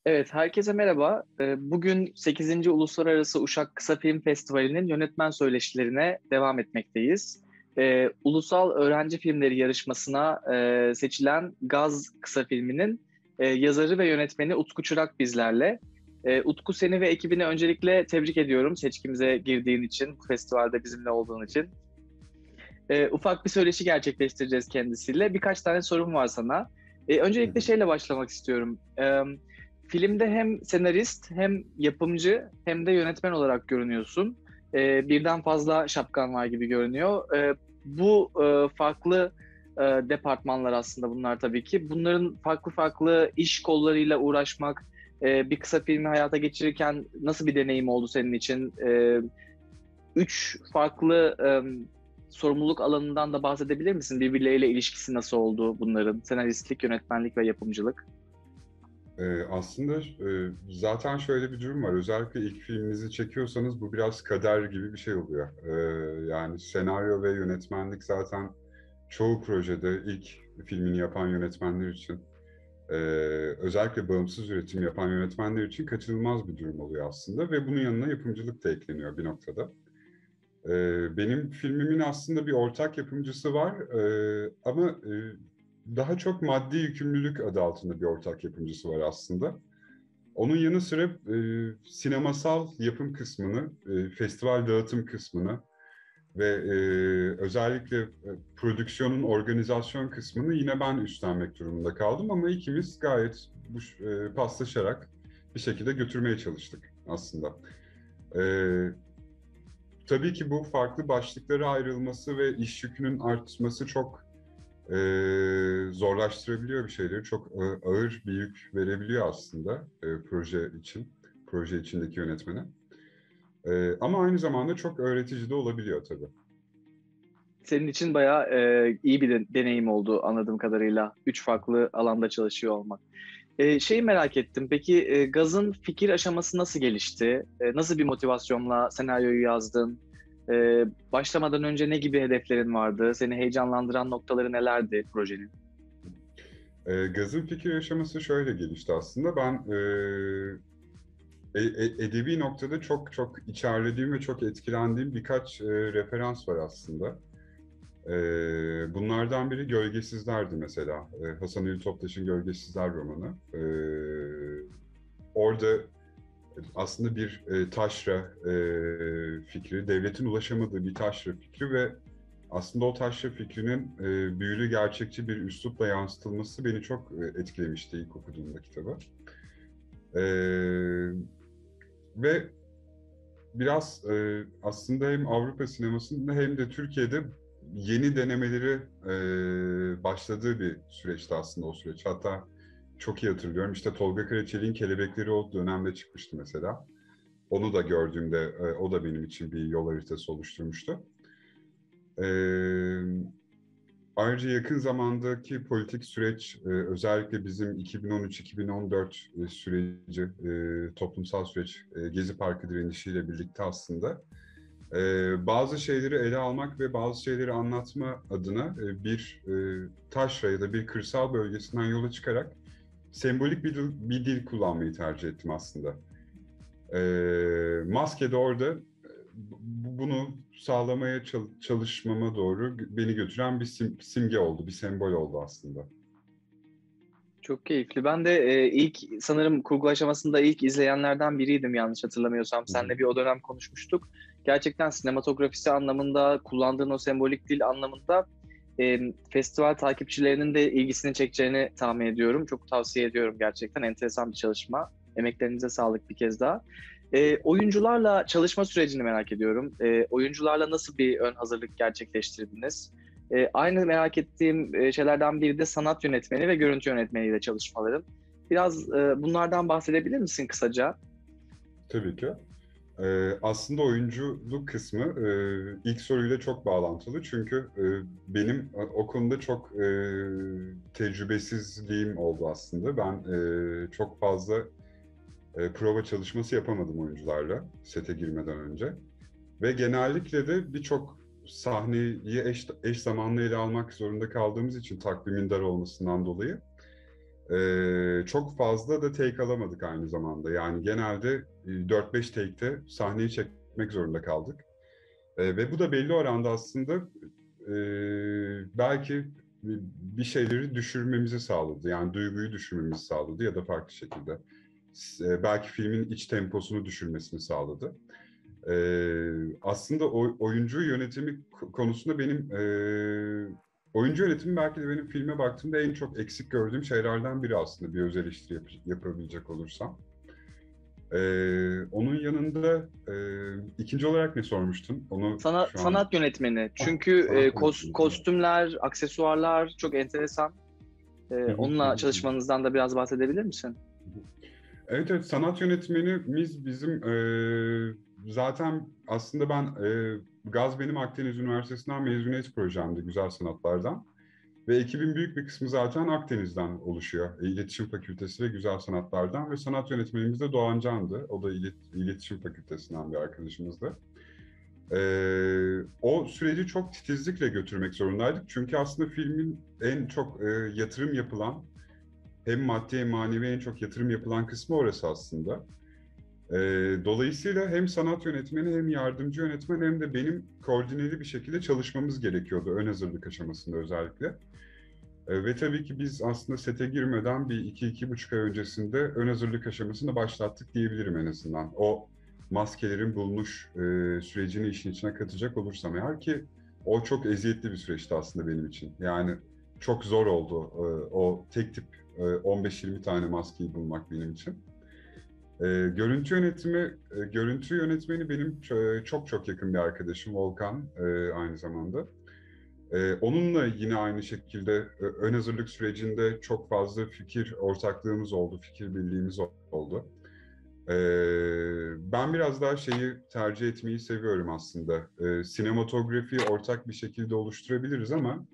Evet, herkese merhaba. Bugün 8. Uluslararası Uşak Kısa Film Festivali'nin yönetmen söyleşilerine devam etmekteyiz. Ulusal Öğrenci Filmleri yarışmasına seçilen Gaz kısa filminin yazarı ve yönetmeni Utku Çırak bizlerle. Utku, seni ve ekibini öncelikle tebrik ediyorum seçkimize girdiğin için, bu festivalde bizimle olduğun için. Ufak bir söyleşi gerçekleştireceğiz kendisiyle. Birkaç tane sorum var sana. Hı Öncelikle hı. şeyle başlamak istiyorum. Filmde hem senarist, hem yapımcı, hem de yönetmen olarak görünüyorsun. Birden fazla şapkan var gibi görünüyor. Bu farklı departmanlar aslında bunlar tabii ki. Bunların farklı farklı iş kollarıyla uğraşmak, bir kısa filmi hayata geçirirken nasıl bir deneyim oldu senin için? Üç farklı sorumluluk alanından da bahsedebilir misin? Birbirleriyle ilişkisi nasıl oldu bunların? Senaristlik, yönetmenlik ve yapımcılık. Aslında zaten şöyle bir durum var. Özellikle ilk filminizi çekiyorsanız bu biraz kader gibi bir şey oluyor. Yani senaryo ve yönetmenlik zaten çoğu projede ilk filmini yapan yönetmenler için, e, özellikle bağımsız üretim yapan yönetmenler için kaçınılmaz bir durum oluyor aslında. Ve bunun yanına yapımcılık da ekleniyor bir noktada. Benim filmimin aslında bir ortak yapımcısı var, ama daha çok maddi yükümlülük adı altında bir ortak yapımcısı var aslında. Onun yanı sıra sinemasal yapım kısmını, festival dağıtım kısmını ve özellikle prodüksiyonun organizasyon kısmını yine ben üstlenmek durumunda kaldım ama ikimiz gayet paslaşarak bir şekilde götürmeye çalıştık aslında. E, Tabii ki bu farklı başlıklara ayrılması ve iş yükünün artması çok zorlaştırabiliyor bir şeyleri. Çok ağır bir yük verebiliyor aslında proje içindeki yönetmene. Ama aynı zamanda çok öğretici de olabiliyor tabii. Senin için bayağı iyi bir deneyim oldu anladığım kadarıyla. Üç farklı alanda çalışıyor olmak. Şeyi merak ettim. Peki Gaz'ın fikir aşaması nasıl gelişti? Nasıl bir motivasyonla senaryoyu yazdın? Başlamadan önce ne gibi hedeflerin vardı? Seni heyecanlandıran noktaları nelerdi projenin? Gaz'ın fikir aşaması şöyle gelişti aslında. Ben edebi noktada çok çok içerlediğim ve çok etkilendiğim birkaç referans var aslında. Bunlardan biri Gölgesizler'di mesela. Hasan Ali Toptaş'ın Gölgesizler romanı. Orada aslında bir taşra fikri, devletin ulaşamadığı bir taşra fikri ve aslında o taşra fikrinin büyülü, gerçekçi bir üslupla yansıtılması beni çok etkilemişti ilk okuduğumda kitabı. E, Ve biraz aslında hem Avrupa sinemasında hem de Türkiye'de yeni denemeleri başladığı bir süreçti aslında o süreç. Hatta çok iyi hatırlıyorum. İşte Tolga Karaçelik'in Kelebekleri o dönemde çıkmıştı mesela. Onu da gördüğümde o da benim için bir yol haritası oluşturmuştu. E, Ayrıca yakın zamandaki politik süreç, özellikle bizim 2013-2014 süreci, toplumsal süreç, Gezi Parkı direnişiyle birlikte aslında bazı şeyleri ele almak ve bazı şeyleri anlatma adına bir taşra ya da bir kırsal bölgesinden yola çıkarak sembolik bir dil kullanmayı tercih ettim aslında. Maske de orada bunu sağlamaya çalışmama doğru beni götüren bir simge oldu, bir sembol oldu aslında. Çok keyifli. Ben de ilk sanırım kurgu aşamasında ilk izleyenlerden biriydim yanlış hatırlamıyorsam. Hı hı. Seninle bir o dönem konuşmuştuk. Gerçekten sinematografisi anlamında, kullandığın o sembolik dil anlamında festival takipçilerinin de ilgisini çekeceğini tahmin ediyorum. Çok tavsiye ediyorum gerçekten. Enteresan bir çalışma. Emeklerinize sağlık bir kez daha. Oyuncularla çalışma sürecini merak ediyorum. Oyuncularla nasıl bir ön hazırlık gerçekleştirdiniz? Aynı merak ettiğim şeylerden biri de sanat yönetmeni ve görüntü yönetmeniyle çalışmaların. Biraz bunlardan bahsedebilir misin kısaca? Tabii ki. Aslında oyunculuk kısmı ilk soruyla çok bağlantılı. Çünkü benim o konuda çok tecrübesizliğim oldu aslında. Ben çok fazla prova çalışması yapamadım oyuncularla sete girmeden önce. Ve genellikle de birçok sahneyi eş zamanlı ele almak zorunda kaldığımız için takvimin dar olmasından dolayı Çok fazla da take alamadık aynı zamanda. Yani genelde 4-5 take'te sahneyi çekmek zorunda kaldık. Ve bu da belli oranda aslında belki bir şeyleri düşürmemizi sağladı. Yani duyguyu düşürmemizi sağladı ya da farklı şekilde. Belki filmin iç temposunu düşürmesini sağladı. Aslında oyuncu yönetimi konusunda benim oyuncu yönetimi belki de benim filme baktığımda en çok eksik gördüğüm şeylerden biri aslında, bir öz eleştiri yapabilecek olursam. Onun yanında ikinci olarak ne sormuştun? Onu şu an... Sanat yönetmeni. Çünkü Sanat yönetmeni. kostümler, aksesuarlar çok enteresan. Hı hı, hı Onunla hı, hı. çalışmanızdan da biraz bahsedebilir misin? Evet, evet, sanat yönetmenimiz bizim zaten aslında ben Gaz benim Akdeniz Üniversitesi'nden mezuniyet projemdi Güzel Sanatlar'dan. Ve ekibin büyük bir kısmı zaten Akdeniz'den oluşuyor. İletişim Fakültesi ve Güzel Sanatlar'dan ve sanat yönetmenimiz de Doğan Can'dı. O da İletişim Fakültesinden bir arkadaşımızdı. O süreci çok titizlikle götürmek zorundaydık. Çünkü aslında filmin en çok yatırım yapılan, hem maddi hem manevi en çok yatırım yapılan kısmı orası aslında. Dolayısıyla hem sanat yönetmeni hem yardımcı yönetmen hem de benim koordineli bir şekilde çalışmamız gerekiyordu ön hazırlık aşamasında özellikle. Ve tabii ki biz aslında sete girmeden bir 2-2,5 ay öncesinde ön hazırlık aşamasını başlattık diyebilirim en azından. O maskelerin bulunuş sürecini işin içine katacak olursam eğer, ki o çok eziyetli bir süreçti aslında benim için. Yani çok zor oldu o tek tip 15-20 tane maskeyi bulmak benim için. Görüntü yönetmeni benim çok çok yakın bir arkadaşım Volkan aynı zamanda. Onunla yine aynı şekilde ön hazırlık sürecinde çok fazla fikir ortaklığımız oldu, fikir birliğimiz oldu. Ben biraz daha şeyi tercih etmeyi seviyorum aslında. Sinematografiyi ortak bir şekilde oluşturabiliriz ama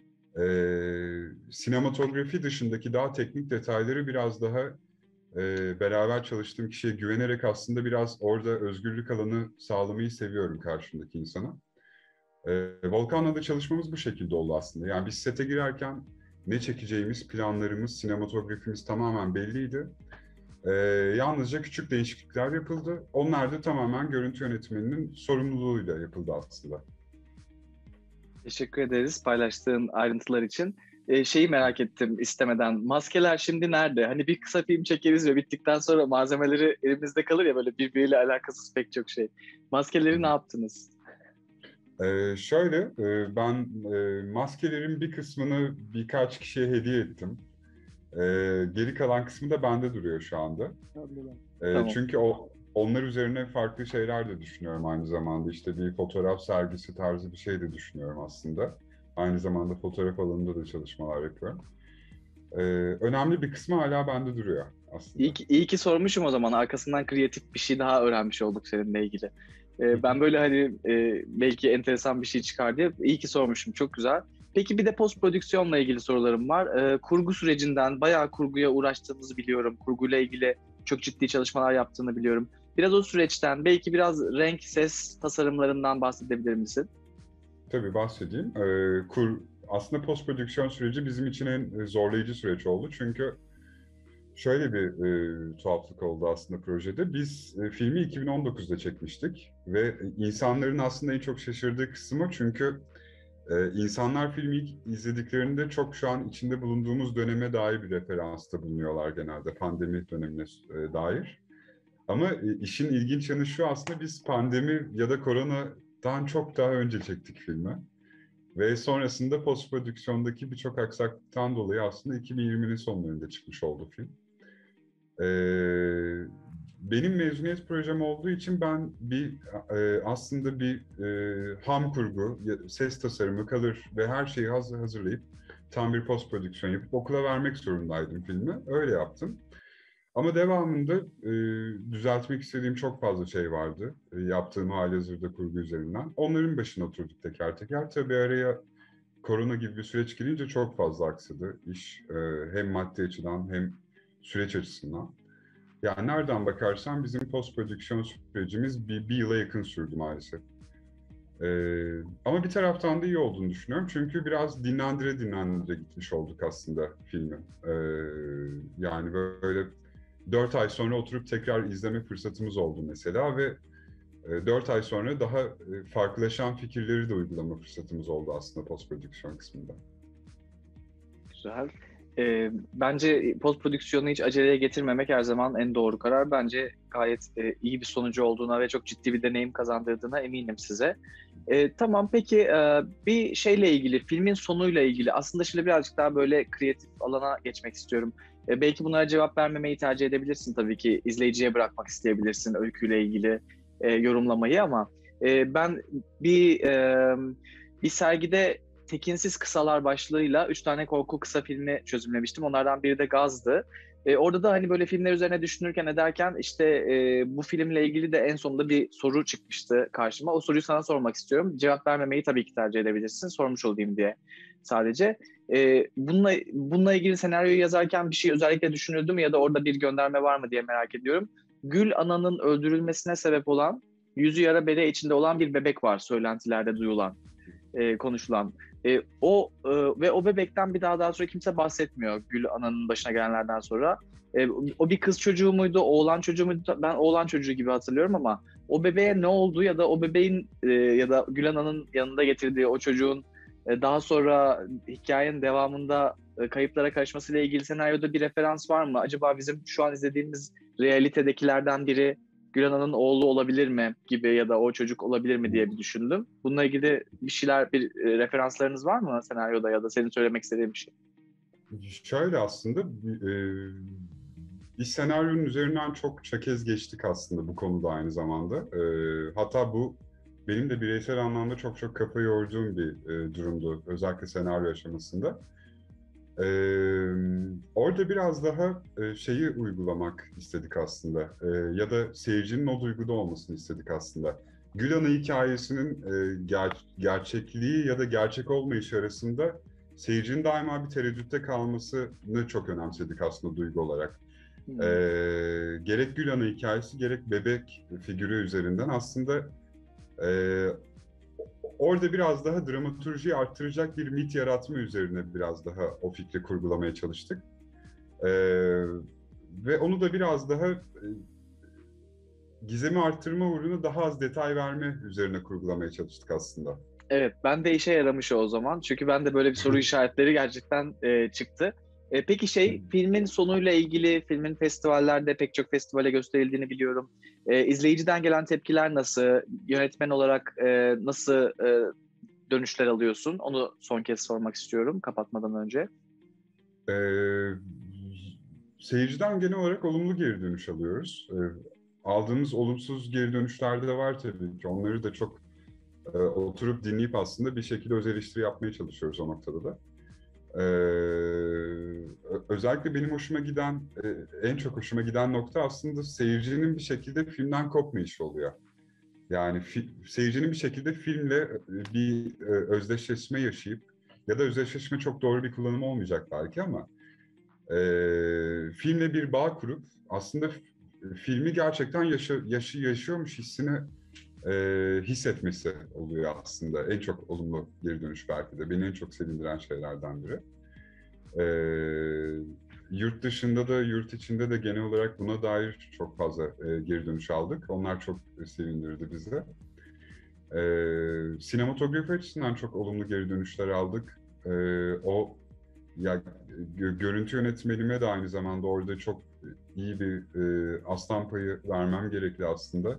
sinematografi dışındaki daha teknik detayları biraz daha beraber çalıştığım kişiye güvenerek aslında biraz orada özgürlük alanı sağlamayı seviyorum karşımdaki insana. Volkan'la da çalışmamız bu şekilde oldu aslında. Yani biz sete girerken ne çekeceğimiz, planlarımız, sinematografimiz tamamen belliydi. Yalnızca küçük değişiklikler yapıldı. Onlar da tamamen görüntü yönetmeninin sorumluluğuyla yapıldı aslında. Teşekkür ederiz paylaştığın ayrıntılar için. Şeyi merak ettim istemeden. Maskeler şimdi nerede? Hani bir kısa film çekeriz ve bittikten sonra malzemeleri elimizde kalır ya, böyle birbiriyle alakasız pek çok şey. Maskeleri ne yaptınız? Ben maskelerin bir kısmını birkaç kişiye hediye ettim. Geri kalan kısmı da bende duruyor şu anda. Tamam. Çünkü onlar üzerine farklı şeyler de düşünüyorum aynı zamanda. İşte bir fotoğraf sergisi tarzı bir şey de düşünüyorum aslında. Aynı zamanda fotoğraf alanında da çalışmalar yapıyorum. Ee, Önemli bir kısmı hala bende duruyor aslında. İyi ki sormuşum o zaman. Arkasından kreatif bir şey daha öğrenmiş olduk seninle ilgili. Ben böyle hani belki enteresan bir şey çıkar diye iyi ki sormuşum. Çok güzel. Peki bir de post prodüksiyonla ilgili sorularım var. Kurgu sürecinden bayağı kurguya uğraştığınızı biliyorum. Kurguyla ilgili çok ciddi çalışmalar yaptığını biliyorum. Biraz o süreçten, belki biraz renk, ses tasarımlarından bahsedebilir misin? Tabii bahsedeyim. Aslında post prodüksiyon süreci bizim için en zorlayıcı süreç oldu. Çünkü şöyle bir tuhaflık oldu aslında projede. Biz filmi 2019'da çekmiştik ve insanların aslında en çok şaşırdığı kısmı, çünkü insanlar filmi ilk izlediklerinde çok şu an içinde bulunduğumuz döneme dair bir referansta bulunuyorlar genelde, pandemi dönemine dair. Ama işin ilginç yanı şu, aslında biz pandemi ya da koronadan çok daha önce çektik filmi. Ve sonrasında post prodüksiyondaki birçok aksaklıktan dolayı aslında 2020'nin sonlarında çıkmış oldu film. Ee, Benim mezuniyet projem olduğu için ben aslında ham kurgu, ses tasarımı, color ve her şeyi hazırlayıp tam bir post prodüksiyon yapıp okula vermek zorundaydım filmi. Öyle yaptım. Ama devamında düzeltmek istediğim çok fazla şey vardı. Yaptığım halihazırda kurgu üzerinden. Onların başına oturduk teker teker. Tabii araya korona gibi bir süreç girince çok fazla aksadı iş. Hem maddi açıdan hem süreç açısından. Yani nereden bakarsan bizim post prodüksiyon sürecimiz bir yıla yakın sürdü maalesef. Ama bir taraftan da iyi olduğunu düşünüyorum. Çünkü biraz dinlendire dinlendire gitmiş olduk aslında filmi. Yani böyle 4 ay sonra oturup tekrar izleme fırsatımız oldu mesela ve 4 ay sonra daha farklılaşan fikirleri de uygulama fırsatımız oldu aslında post prodüksiyon kısmında. Güzel. Bence post prodüksiyonu hiç aceleye getirmemek her zaman en doğru karar. Bence gayet iyi bir sonucu olduğuna ve çok ciddi bir deneyim kazandırdığına eminim size. Tamam, peki bir şeyle ilgili, filmin sonuyla ilgili aslında şimdi birazcık daha böyle kreatif alana geçmek istiyorum. Belki bunlara cevap vermemeyi tercih edebilirsin tabii ki. İzleyiciye bırakmak isteyebilirsin öyküyle ilgili yorumlamayı ama ben bir bir sergide Tekinsiz Kısalar başlığıyla 3 tane korku kısa filmi çözümlemiştim. Onlardan biri de Gaz'dı. Orada da hani böyle filmler üzerine düşünürken ederken işte bu filmle ilgili de en sonunda bir soru çıkmıştı karşıma. O soruyu sana sormak istiyorum. Cevap vermemeyi tabii ki tercih edebilirsin. Sormuş olayım diye sadece. Bununla ilgili senaryoyu yazarken bir şey özellikle düşünüldü mü ya da orada bir gönderme var mı diye merak ediyorum. Gül Ana'nın öldürülmesine sebep olan, yüzü yara bere içinde olan bir bebek var söylentilerde duyulan, konuşulan. Ve o bebekten bir daha sonra kimse bahsetmiyor Gül Ana'nın başına gelenlerden sonra. O bir kız çocuğu muydu, oğlan çocuğu muydu? Ben oğlan çocuğu gibi hatırlıyorum ama o bebeğe ne oldu ya da o bebeğin ya da Gül Ana'nın yanında getirdiği o çocuğun daha sonra hikayenin devamında kayıplara karışmasıyla ilgili senaryoda bir referans var mı? Acaba bizim şu an izlediğimiz realitedekilerden biri Gülena'nın oğlu olabilir mi gibi ya da o çocuk olabilir mi diye bir düşündüm. Bununla ilgili bir şeyler, referanslarınız var mı senaryoda ya da senin söylemek istediğin bir şey? Şöyle aslında bir senaryonun üzerinden çok kez geçtik aslında bu konuda aynı zamanda. Hatta bu benim de bireysel anlamda çok kafa yorduğum bir durumdu. Özellikle senaryo aşamasında. Orada biraz daha şeyi uygulamak istedik aslında. Ya da seyircinin o duyguda olmasını istedik aslında. Gül Ana hikayesinin gerçekliği ya da gerçek olmayışı arasında seyircinin daima bir tereddütte kalmasını çok önemsedik aslında duygu olarak. Hmm. Gerek Gül Ana hikayesi gerek bebek figürü üzerinden aslında e, orada biraz daha dramaturjiyi arttıracak bir mit yaratma üzerine biraz daha o fikri kurgulamaya çalıştık. Ee, Ve onu da biraz daha gizemi arttırma uğruna daha az detay verme üzerine kurgulamaya çalıştık aslında. Evet, ben de işe yaramış o zaman. Çünkü ben de böyle bir soru işaretleri gerçekten çıktı. Peki filmin sonuyla ilgili, filmin festivallerde pek çok festivale gösterildiğini biliyorum. İzleyiciden gelen tepkiler nasıl? Yönetmen olarak nasıl dönüşler alıyorsun? Onu son kez sormak istiyorum kapatmadan önce. Ee, Seyirciden genel olarak olumlu geri dönüş alıyoruz. Aldığımız olumsuz geri dönüşler de var tabii ki. Onları da çok oturup dinleyip aslında bir şekilde öz eleştiri yapmaya çalışıyoruz o noktada da. Özellikle benim hoşuma giden, en çok hoşuma giden nokta aslında seyircinin bir şekilde filmden kopmayışı oluyor. Yani seyircinin bir şekilde filmle bir özdeşleşme yaşayıp ya da özdeşleşme çok doğru bir kullanım olmayacak belki ama filmle bir bağ kurup aslında filmi gerçekten yaşıyormuş hissini hissetmesi oluyor aslında. En çok olumlu geri dönüş belki de. Beni en çok sevindiren şeylerden biri. Yurt dışında da yurt içinde de genel olarak buna dair çok fazla geri dönüş aldık. Onlar çok sevindirdi bizi. Sinematografi açısından çok olumlu geri dönüşler aldık. O ya görüntü yönetmenime de aynı zamanda orada çok iyi bir aslan payı vermem gerekli aslında.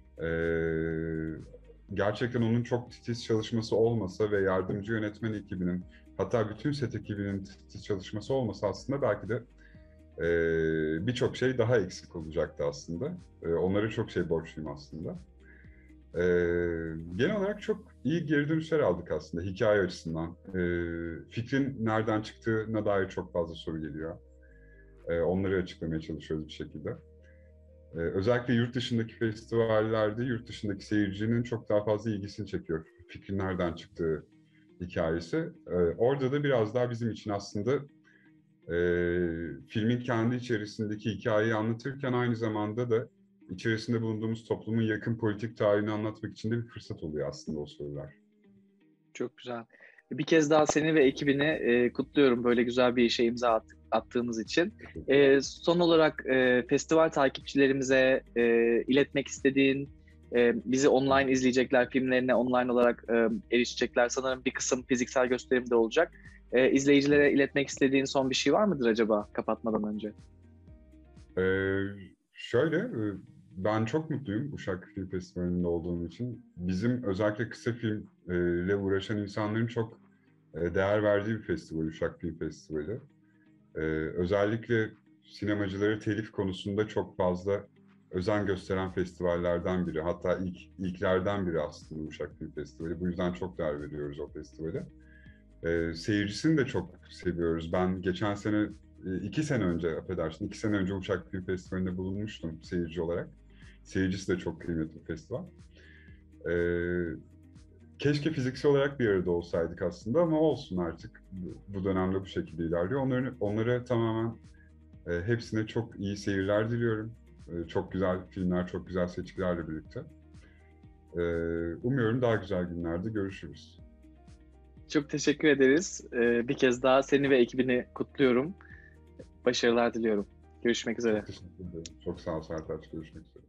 Gerçekten onun çok titiz çalışması olmasa ve yardımcı yönetmen ekibinin hatta bütün set ekibinin titiz çalışması olmasa aslında belki de birçok şey daha eksik olacaktı aslında. Onlara çok şey borçluyum aslında. Genel olarak çok iyi geri dönüşler aldık aslında hikaye açısından. Fikrin nereden çıktığına dair çok fazla soru geliyor. Onları açıklamaya çalışıyoruz bir şekilde. Özellikle yurt dışındaki festivallerde yurt dışındaki seyircinin çok daha fazla ilgisini çekiyor. Fikrin nereden çıktığı hikayesi. Orada da biraz daha bizim için aslında filmin kendi içerisindeki hikayeyi anlatırken aynı zamanda da içerisinde bulunduğumuz toplumun yakın politik tarihini anlatmak için de bir fırsat oluyor aslında o sorular. Çok güzel. Bir kez daha seni ve ekibini kutluyorum böyle güzel bir işe imza attığımız için. Son olarak festival takipçilerimize iletmek istediğin, bizi online izleyecekler, filmlerine online olarak erişecekler. Sanırım bir kısım fiziksel gösterimde olacak. İzleyicilere iletmek istediğin son bir şey var mıdır acaba kapatmadan önce? Şöyle, ben çok mutluyum Uşak Film Festivali'nde olduğum için. Bizim özellikle kısa filmle uğraşan insanların çok değer verdiği bir festival Uşak Film Festivali. Özellikle sinemacıları telif konusunda çok fazla özen gösteren festivallerden biri. Hatta ilklerden biri aslında Uşak Film Festivali. Bu yüzden çok değer veriyoruz o festivale. Seyircisini de çok seviyoruz. Ben geçen sene, 2 sene önce, affedersin, 2 sene önce Uşak Film Festivali'nde bulunmuştum seyirci olarak. Seyircisi de çok kıymetli bir festival. Keşke fiziksel olarak bir arada olsaydık aslında ama olsun artık. Bu dönemde bu şekilde ilerliyor. Onlara tamamen hepsine çok iyi seyirler diliyorum. Çok güzel filmler, çok güzel seçkilerle birlikte. Umuyorum daha güzel günlerde görüşürüz. Çok teşekkür ederiz. Bir kez daha seni ve ekibini kutluyorum. Başarılar diliyorum. Görüşmek üzere. Çok teşekkür ederim. Çok sağ ol Sertaç. Görüşmek üzere.